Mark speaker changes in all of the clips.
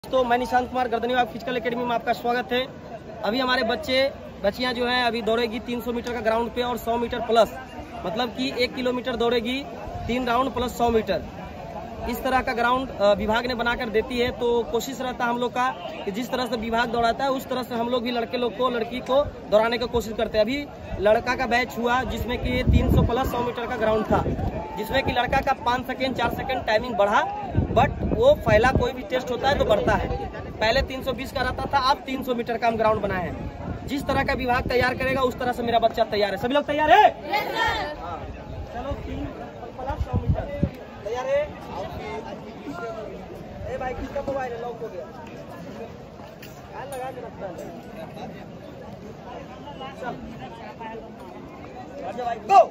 Speaker 1: तो मैं Nishant Kumar Gardanibagh physical academy में आपका स्वागत है। अभी हमारे बच्चियां जो हैं अभी दौड़ेगी 300 मीटर का ग्राउंड पे और 100 मीटर प्लस, मतलब कि 1 किलोमीटर दौड़ेगी 3 राउंड प्लस 100 मीटर। इस तरह का ग्राउंड विभाग ने बनाकर देती है। तो कोशिश रहता है हम लोग का कि जिस तरह से विभाग दौड़ाता है उस तरह से हम लोग भी लड़के लोग को लड़की को दौड़ाने की कोशिश करते हैं। अभी लड़का का बैच हुआ जिसमें कि 300 प्लस 100 मीटर का ग्राउंड था, जिसमें कि लड़का का 5 सेकेंड 4 सेकेंड टाइमिंग बढ़ा। बट वो पहला कोई भी टेस्ट होता है तो बढ़ता है। पहले 320 का रहता था, अब 300 मीटर का हम ग्राउंड बनाए हैं। जिस तरह का विभाग तैयार करेगा उस तरह से मेरा बच्चा तैयार है। सभी लोग तैयार है? चलो 3 प्लस 100 मीटर तैयार है। ए भाई किसका मोबाइल है? लॉक हो गया, लगा के रखता है। चल भाई गो।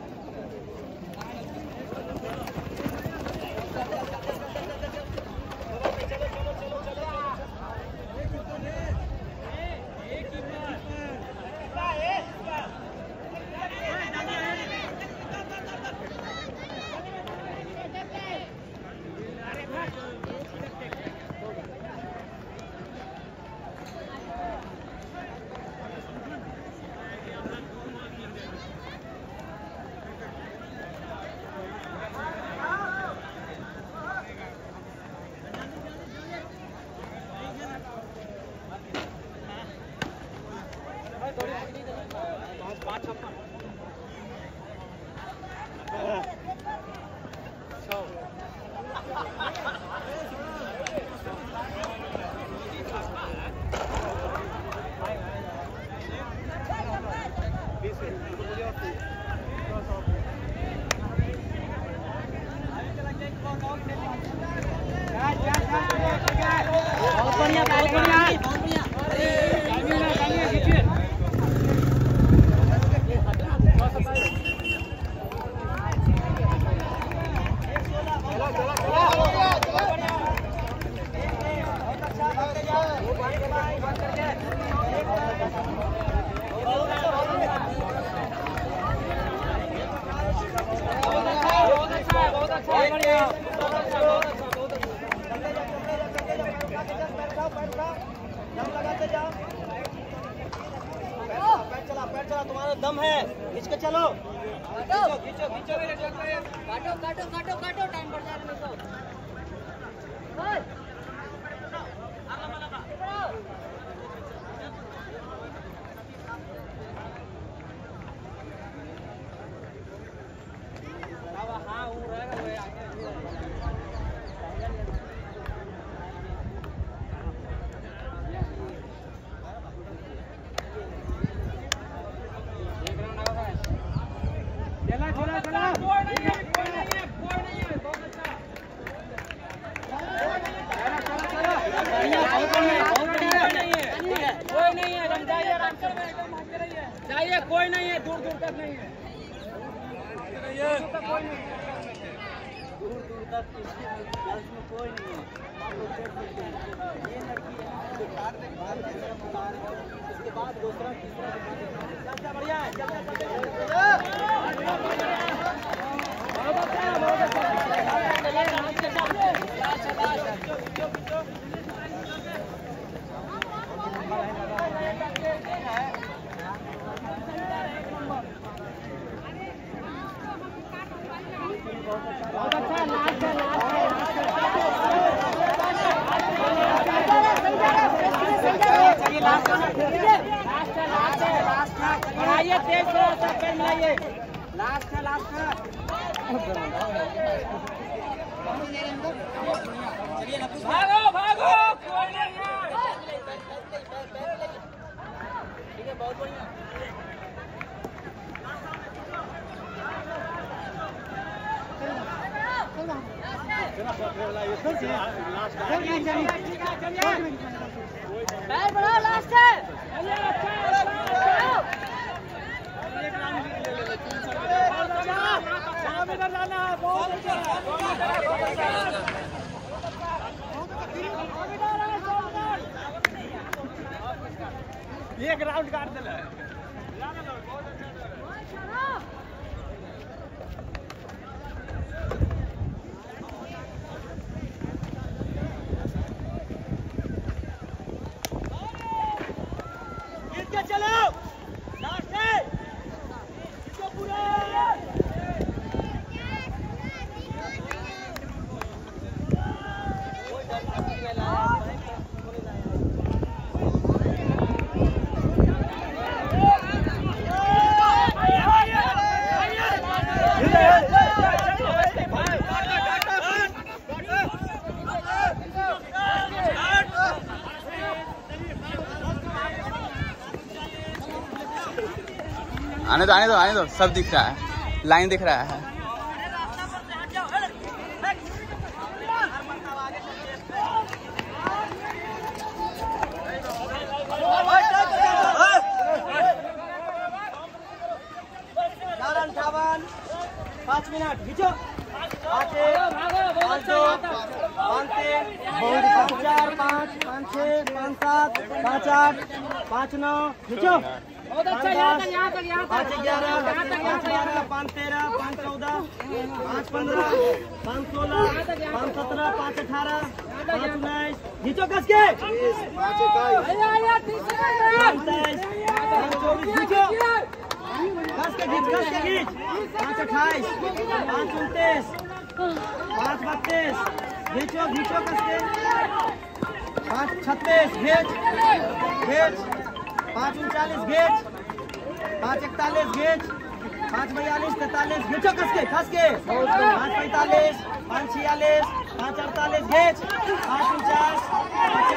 Speaker 1: बहुत बढ़िया, बहुत बढ़िया। पैर चला, तुम्हारा दम है, खींच के चलो। खींचो काटो टाइम बढ़ जाएगा। चाहिए कोई नहीं है, दूर दूर तक नहीं है, दूर दूर तक में कोई नहीं है। ये लड़की इसके बाद दूसरा तीसरा बढ़िया है। बहुत अच्छा, लास्ट है, बढ़ाइए तेज थोड़ा सा, पैर मिलाइए। लास्ट है भागो भागो, कोई नहीं है। ठीक है, बहुत बढ़िया। पैर बढ़ाओ, लास्ट है। एक राउंड काट दिला। के चलो लास्ट है इसको पूरा
Speaker 2: आने दो सब दिख रहा है, लाइन दिख रहा है।
Speaker 1: पाँच मिनट खींचो 5 1 5 2 5 3 5 4 5 5 6 5 7 5 8 5 9 खींचो 5 10 5 11 5 12 5 13 5 14 5 15 5 16 5 17 5 18 5 19 खींचो कस के 5 खींचो कस के खींच 5 28 5 29 5 32 खींचो कस के 5 36 खींच 5 39 खींच 5 41 खींच 5 42 43 खींचो कस के 5 45 5 46 5 48 खींच 5 49 5